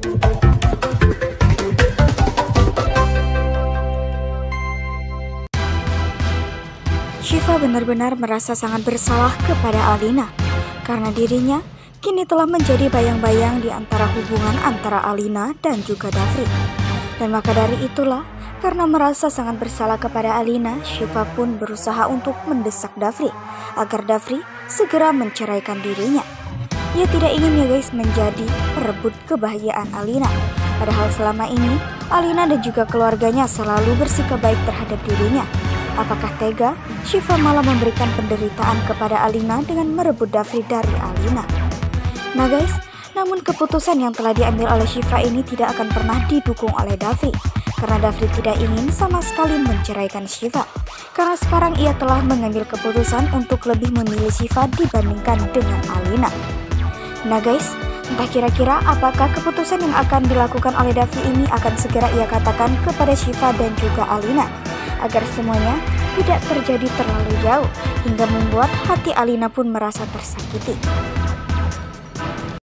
Syifa benar-benar merasa sangat bersalah kepada Alina karena dirinya kini telah menjadi bayang-bayang di antara hubungan antara Alina dan juga Dafri. Dan maka dari itulah, karena merasa sangat bersalah kepada Alina, Syifa pun berusaha untuk mendesak Dafri agar Dafri segera menceraikan dirinya. Ia tidak ingin ya guys menjadi perebut kebahagiaan Alina. Padahal selama ini Alina dan juga keluarganya selalu bersikap baik terhadap dirinya. Apakah tega Syifa malah memberikan penderitaan kepada Alina dengan merebut Dafri dari Alina? Nah guys, namun keputusan yang telah diambil oleh Syifa ini tidak akan pernah didukung oleh Dafri, karena Dafri tidak ingin sama sekali menceraikan Syifa. Karena sekarang ia telah mengambil keputusan untuk lebih memilih Syifa dibandingkan dengan Alina. Nah guys, entah kira-kira apakah keputusan yang akan dilakukan oleh Dafri ini akan segera ia katakan kepada Syifa dan juga Alina, agar semuanya tidak terjadi terlalu jauh hingga membuat hati Alina pun merasa tersakiti.